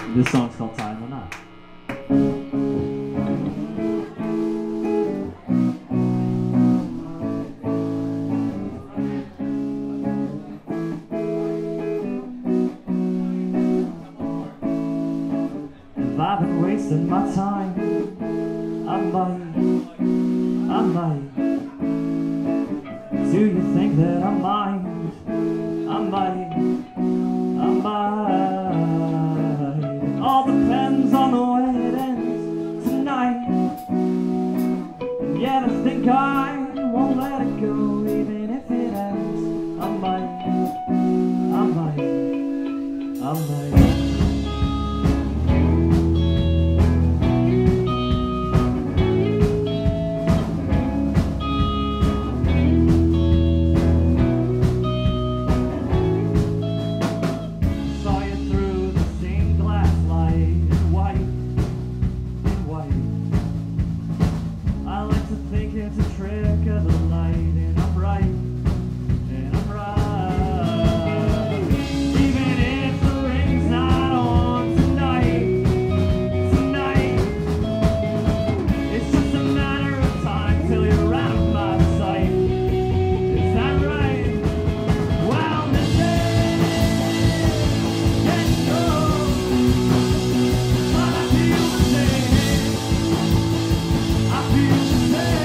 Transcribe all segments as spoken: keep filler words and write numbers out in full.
This song's called Time or Not. If I've been wasting my time, I might, I might. Do you think that I mind? I might, I might. It all depends on the way it ends tonight. And yet I think I won't let it go, even if it ends. I might, I might, I might. It's a trick of the light, and I'm right, and I'm right. Even if the ring's not on tonight, tonight, it's just a matter of time till you're out of my sight. Is that right? Well, mistake, get go, but I feel the same. I feel the same.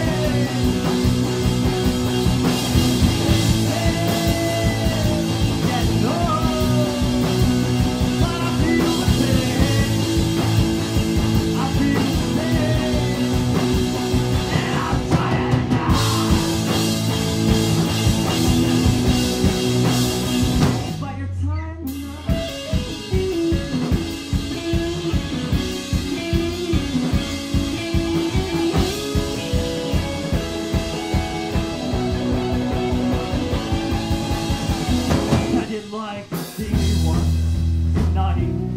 Like to see you once tonight.